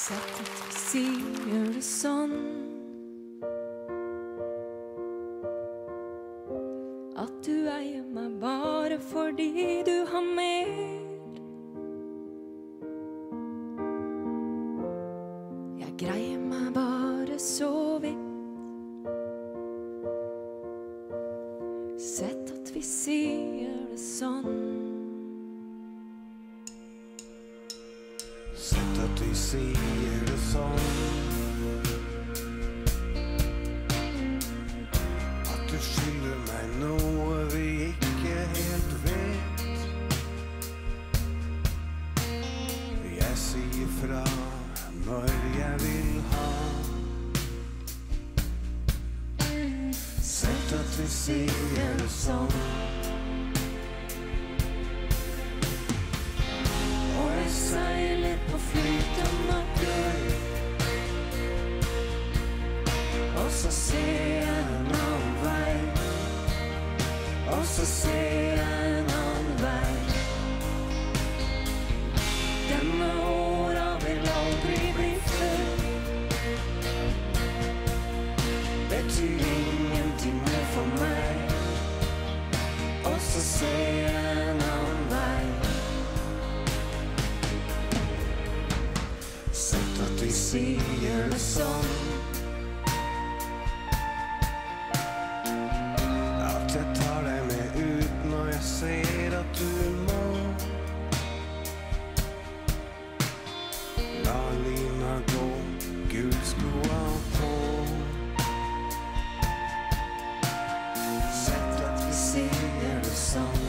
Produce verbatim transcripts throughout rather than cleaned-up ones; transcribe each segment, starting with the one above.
Sett at vi sier det sånn, at du eier meg bare fordi du har mer. Jeg greier meg bare så vidt. Sett at vi sier det sånn. Sett at vi sier det sånn, at du skylder meg noe vi ikke helt vet. Jeg sier fra når jeg vil ha. Sett at vi sier det sånn, Og jeg seiler på flytende gull, og så ser jeg en annen vei, og så ser jeg en annen vei. Denne åra vil aldri bli full, betyr ingenting mer for meg, og så ser jeg en annen vei. sett at vi sier det sånn, at jeg tar deg med ut når jeg ser at du må. La lina gå, gullskoa på. Sett at vi sier det sånn,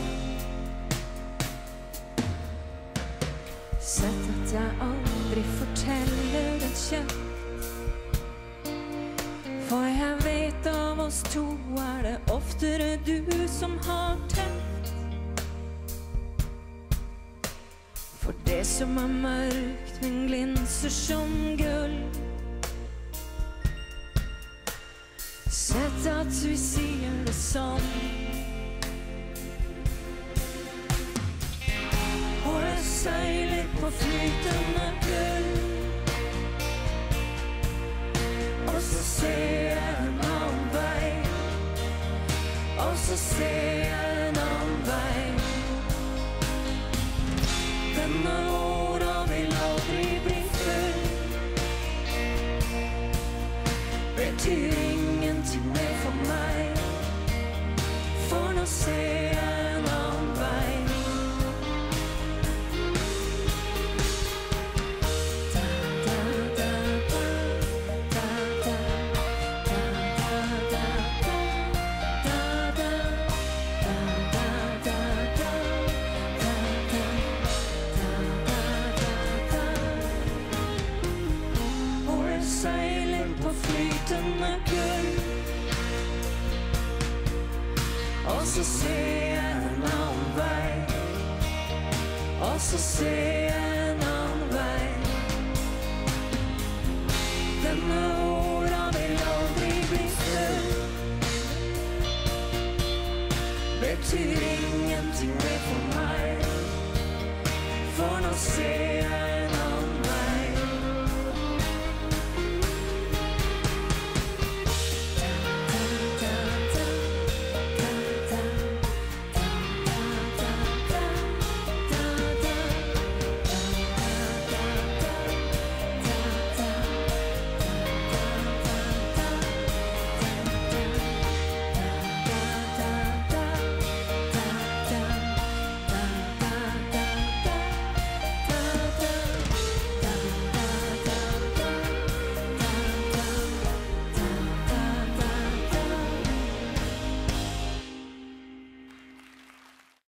Sett at jeg aldri forteller et kjøtt, for jeg vet av oss to er det oftere du som har tett. For det som er mørkt, men glinser som gull. Sett at vi sier det sånn, og jeg seiler på flytende gull, og så ser jeg en annen vei, og så ser jeg en annen vei. Denne åra vil aldri bli full, betyr ingenting mer for meg, for nå ser jeg en annen vei. Seiler på flytende gull, og så ser jeg en annen vei, og så ser